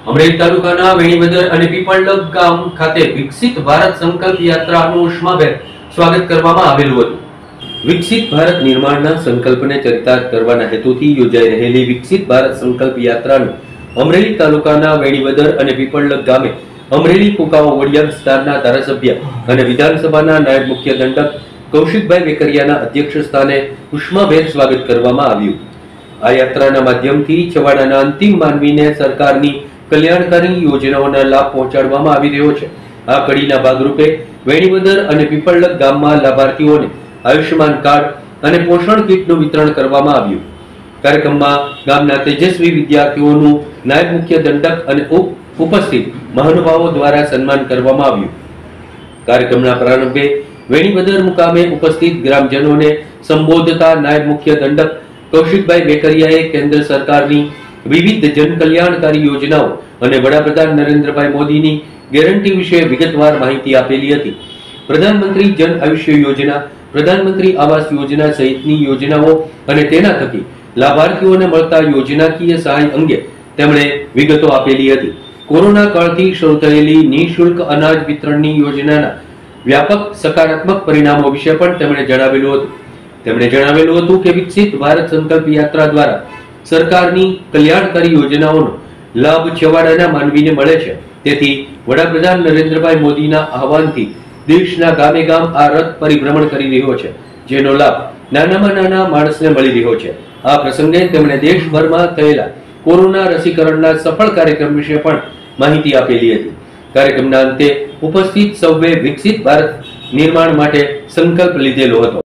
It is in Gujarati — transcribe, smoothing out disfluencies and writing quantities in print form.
અમરેલી તાલુકાના વેણીવદર અને પીપળલગ ગામ ખાતે વિકસિત ભારત સંકલ્પ યાત્રાનું ઉષ્માભેર સ્વાગત કરવામાં આવેલું હતું। વિકસિત ભારત નિર્માણના સંકલ્પને ચરિતાર્થ કરવાના હેતુથી યોજાઈ રહેલી વિકસિત ભારત સંકલ્પ યાત્રાનું અમરેલી તાલુકાના વેણીવદર અને પીપળલગ ગામે અમરેલી કુકાઓ વડિયા વિસ્તારના ધારાસભ્ય અને વિધાનસભાના નાયબ મુખ્ય દંડક કૌશિકભાઈ વેકરિયાના અધ્યક્ષ સ્થાને ઉષ્માભેર સ્વાગત કરવામાં આવ્યું। આ યાત્રાના માધ્યમથી છેવાડાના અંતિમ માનવીને સરકારની કલ્યાણકારી યોજનાઓના લાભ પહોંચાડવામાં આવી રહ્યો છે। આ કડીના ભાગરૂપે વેણીવદર અને પીપળલગ ગામમાં લાભાર્થીઓને આયુષ્યમાન કાર્ડ અને પોષણ કીટનું વિતરણ કરવામાં આવ્યું। કાર્યક્રમમાં ગામના તેજસ્વી વિદ્યાર્થીઓનું નાયબ મુખ્ય દંડક અને ઉપસ્થિત મહાનુભાવો દ્વારા સન્માન કરવામાં આવ્યું। કાર્યક્રમના પ્રારંભે વેણીવદર મુકામે ઉપસ્થિત ગ્રામજનોને સંબોધતા નાયબ મુખ્ય દંડક કૌશિકભાઈ વેકરિયાએ કેન્દ્ર સરકારની વિવિધ જનકલ્યાણકારી યોજનાઓ અને વડાપ્રધાન નરેન્દ્રભાઈ મોદીની ગેરંટી વિશે વિગતવાર માહિતી આપેલી હતી। પ્રધાનમંત્રી જન આયુષ્ય યોજના, પ્રધાનમંત્રી આવાસ યોજના સહિતની યોજનાઓ અને તેના થકી લાભાર્થીઓને મળતા યોજનાકીય સહાય અંગે તેમણે વિગતો આપેલી હતી। કોરોના કાળથી શરૂ થયેલી નિઃશુલ્ક અનાજ વિતરણની યોજનાના વ્યાપક સકારાત્મક પરિણામો વિશે પણ તેમણે જણાવેલું હતું। તેમણે જણાવેલું હતું કે વિકસિત ભારત સંકલ્પ યાત્રા દ્વારા સરકારની કલ્યાણકારી યોજનાઓનો લાભ છેવાડાના માનવીને મળે છે। તેથી વડાપ્રધાન નરેન્દ્રભાઈ મોદીના આહવાનથી દેશના ગામે ગામ આ રથ પરિભ્રમણ કરી રહ્યો છે, જેનો લાભ નાનામાં નાના માણસને મળી રહ્યો છે। આ પ્રસંગે તેમણે દેશભરમાં થયેલા કોરોના રસીકરણના સફળ કાર્યક્રમ વિશે પણ માહિતી આપેલી હતી। કાર્યક્રમના અંતે ઉપસ્થિત સૌએ વિકસિત ભારત નિર્માણ માટે સંકલ્પ લીધેલો હતો।